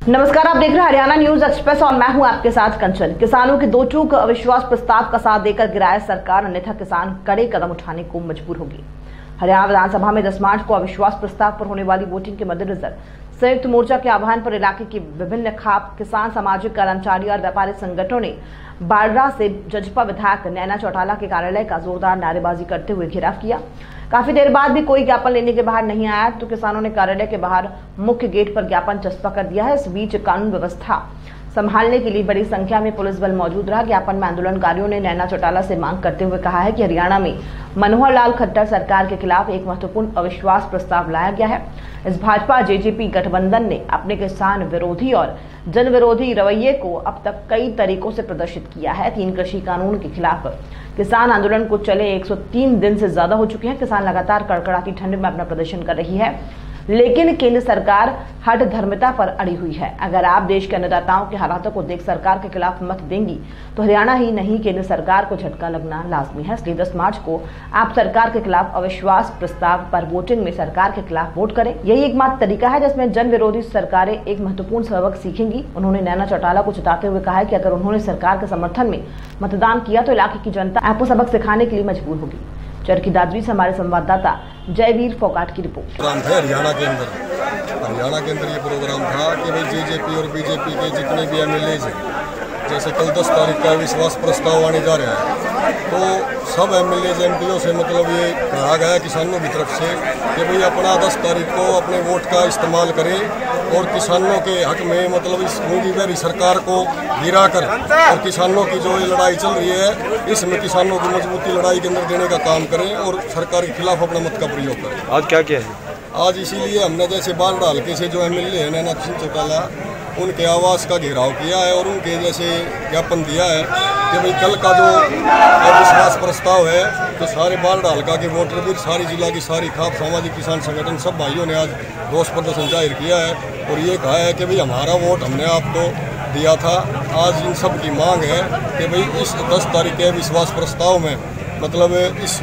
नमस्कार, आप देख रहे हैं हरियाणा न्यूज एक्सप्रेस और मैं हूं आपके साथ कंचन। किसानों के दो टूक अविश्वास प्रस्ताव का साथ देकर गिराया सरकार, अन्यथा किसान कड़े कदम उठाने को मजबूर होगी। हरियाणा विधानसभा में 10 मार्च को अविश्वास प्रस्ताव पर होने वाली वोटिंग के मद्देनजर संयुक्त मोर्चा के आह्वान पर इलाके के विभिन्न खाप, किसान, सामाजिक, कर्मचारी और व्यापारी संगठनों ने बाड़रा से जजपा विधायक नैना चौटाला के कार्यालय का जोरदार नारेबाजी करते हुए घेराव किया। काफी देर बाद भी कोई ज्ञापन लेने के बाहर नहीं आया तो किसानों ने कार्यालय के बाहर मुख्य गेट पर ज्ञापन चस्पा कर दिया है। इस बीच कानून व्यवस्था संभालने के लिए बड़ी संख्या में पुलिस बल मौजूद रहा। ज्ञापन में आंदोलनकारियों ने नैना चौटाला से मांग करते हुए कहा है कि हरियाणा में मनोहर लाल खट्टर सरकार के खिलाफ एक महत्वपूर्ण अविश्वास प्रस्ताव लाया गया है। इस भाजपा जेजेपी गठबंधन ने अपने किसान विरोधी और जन विरोधी रवैये को अब तक कई तरीकों से प्रदर्शित किया है। 3 कृषि कानून के खिलाफ किसान आंदोलन को चले 103 दिन से ज्यादा हो चुके हैं। किसान लगातार कड़कड़ाती ठंड में अपना प्रदर्शन कर रही है, लेकिन केंद्र सरकार हठ धर्मिता पर अड़ी हुई है। अगर आप देश के अन्नदाताओं के हालातों को देख सरकार के खिलाफ मत देंगी तो हरियाणा ही नहीं केंद्र सरकार को झटका लगना लाजमी है। इसलिए 10 मार्च को आप सरकार के खिलाफ अविश्वास प्रस्ताव पर वोटिंग में सरकार के खिलाफ वोट करें। यही एकमात्र तरीका है जिसमें जन विरोधी सरकारें एक महत्वपूर्ण सबक सीखेंगी। उन्होंने नैना चौटाला को चेताते हुए कहा है कि अगर उन्होंने सरकार के समर्थन में मतदान किया तो इलाके की जनता आपको सबक सिखाने के लिए मजबूर होगी। चरखी दादरी से हमारे संवाददाता जयवीर फोगाट की रिपोर्ट। हरियाणा के अंदर ये प्रोग्राम था कि भाई जेजेपी और बीजेपी के जितने भी एमएलए हैं, जैसे कल 10 तारीख का विश्वास प्रस्ताव आने जा रहा है, तो सब एमएलए एमपीओ से मतलब ये कहा गया किसानों की तरफ से कि भाई अपना 10 तारीख को अपने वोट का इस्तेमाल करें और किसानों के हक में मतलब इस मोदी बहरी सरकार को गिरा कर और किसानों की जो ये लड़ाई चल रही है इसमें किसानों की मजबूती लड़ाई के अंदर देने का काम करें और सरकार के खिलाफ अपना मत का प्रयोग करें। आज क्या क्या है? आज इसीलिए हमने जैसे बाड़रा हल्के से जो एमएलए है नैना चौटाला, उनके आवास का घेराव किया है और उनके जैसे ज्ञापन दिया है कि भाई कल का जो अविश्वास प्रस्ताव है तो सारे बाड़रा हल्का के वोटर भी, सारी जिला की सारी खाप, सामाजिक, किसान संगठन सब भाइयों ने आज रोष प्रदर्शन जाहिर किया है और ये कहा है कि भाई हमारा वोट हमने आपको दिया था। आज इन सब की मांग है कि भाई इस 10 तारीख के विश्वास प्रस्ताव में मतलब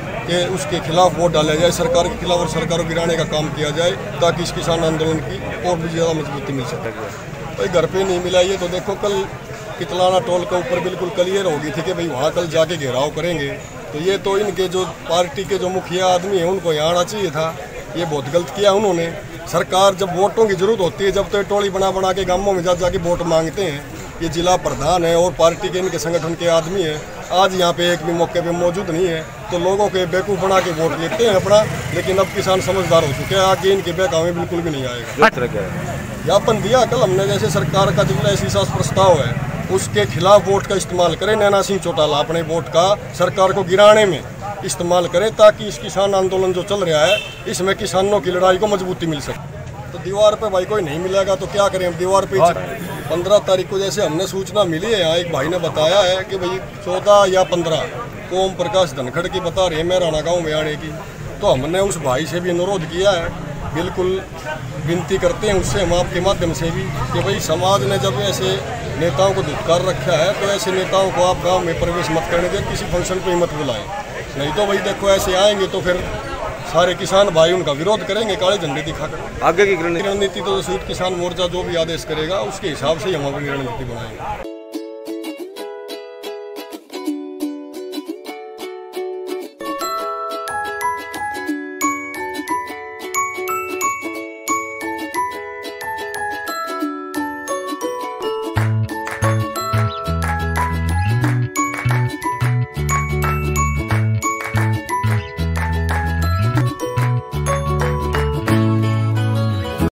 उसके खिलाफ वोट डाला जाए, सरकार के खिलाफ, और सरकार को गिराने का काम किया जाए ताकि इस किसान आंदोलन की और भी ज़्यादा मजबूती मिल सके। भाई घर पे नहीं मिला ये तो देखो कल कितलाना टोल के ऊपर बिल्कुल क्लियर होगी थी कि भाई वहाँ कल जाके घेराव करेंगे, तो ये तो इनके जो पार्टी के जो मुखिया आदमी हैं उनको यहाँ आना चाहिए था। ये बहुत गलत किया उन्होंने। सरकार जब वोटों की जरूरत होती है, जब तो टोली बना बना के गांवों में जाके वोट मांगते हैं। ये जिला प्रधान है और पार्टी के इनके संगठन के आदमी हैं, आज यहाँ पे एक भी मौके पे मौजूद नहीं है तो लोगों के बेवकूफ़ बना के वोट लेते हैं अपना। लेकिन अब किसान समझदार हो चुके हैं, आगे इनके बहकावे बिल्कुल भी नहीं आएगा। ज्ञापन दिया कल हमने, जैसे सरकार का जो विश्वास प्रस्ताव है उसके खिलाफ वोट का इस्तेमाल करें। नैना सिंह चौटाला अपने वोट का सरकार को गिराने में इस्तेमाल करें ताकि इस किसान आंदोलन जो चल रहा है इसमें किसानों की लड़ाई को मजबूती मिल सके। तो दीवार पे भाई कोई नहीं मिलेगा तो क्या करें, हम दीवार पे 15 तारीख को जैसे हमने सूचना मिली है, यहाँ एक भाई ने बताया है कि भाई 14 या 15 को ओम प्रकाश धनखड़ की बता रही है मेहराना गाँव में आने की। तो हमने उस भाई से भी अनुरोध किया है, बिल्कुल विनती करते हैं उससे हम आपके माध्यम से भी कि भाई समाज ने जब ऐसे नेताओं को धिक्कार रखा है तो ऐसे नेताओं को आप गांव में प्रवेश मत करने दें, किसी फंक्शन पे मत बुलाएं। नहीं तो भाई देखो ऐसे आएंगे तो फिर सारे किसान भाई उनका विरोध करेंगे काले झंडे दिखाकर। आगे की रणनीति तो संयुक्त किसान मोर्चा जो भी आदेश करेगा उसके हिसाब से ही हम अपनी रणनीति बनाएंगे।